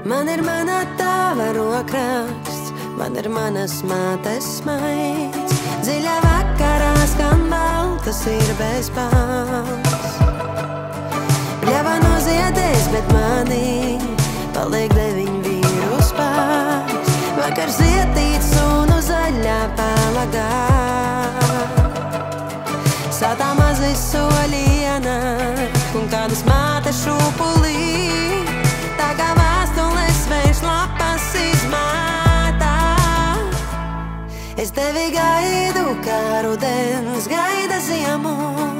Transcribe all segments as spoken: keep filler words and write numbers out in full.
Man ir mana tava rokraksts, man ir manas mātes smaids. Dziļā vakarā skan baltas ir bez pals. Pļava noziedēs, bet manī paliek deviņu vīru spēks. Vakar zietīts un uz zaļā pelagā. Sātā mazi soļi ienāk un kādas mātes šūpulī. Tā kā vēstules vējš lapas izmētā. Es tevi gaidu, kā rudens gaida ziemu.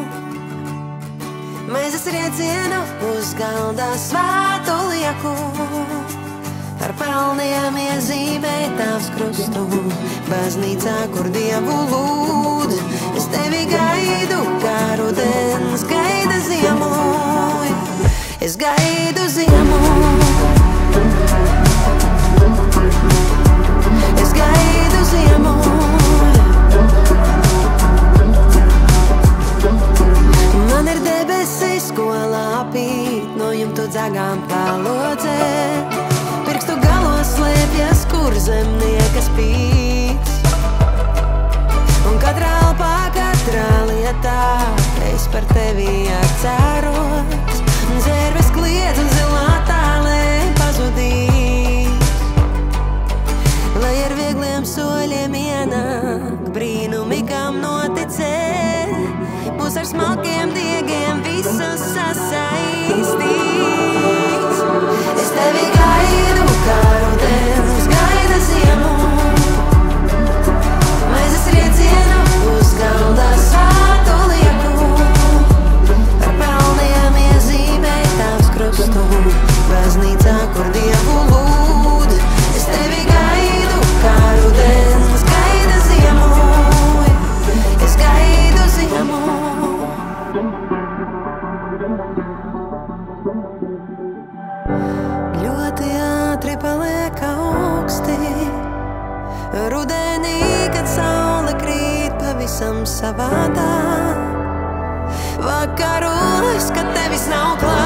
Maizes riecienu uz galda svētu lieku. Ar pelniem iezīmē tavs krustu. Baznīcā, kur Dievu lūdz. Es tevi gaidu, kā rudens gaida ziemu. Es gaidu ziemu. Es gaidu ziemu. Man ir debesis, ko lāpīt no jumtu dzagām palodzē. Pirkstu galos slēpjas, kur zemnieka spīts. Un katrā elpā, katrā lietā es par tevi atceros. Dzērves kliedz un zilā tālē pazudīs. Lai ar viegliem soļiem ienāk brīnumi, kam noticēt. Mūs ar smalkiem diegiem visus sasaistīs. Es tevi gaidu, kā rudens gaida ziemu. Maizes riecienu uz galda svētu lieku. Ar pelniem iezīmē tavs krustu. Baznīcā, kur Dievu lūdz. Es tevi gaidu, kā rudens gaida ziemu. Es gaidu ziemu. Ļoti ātri paliek augsti. Rudenī, kad saule krīt pavisam savādāk. Vakaros, kad tevis nav klāt.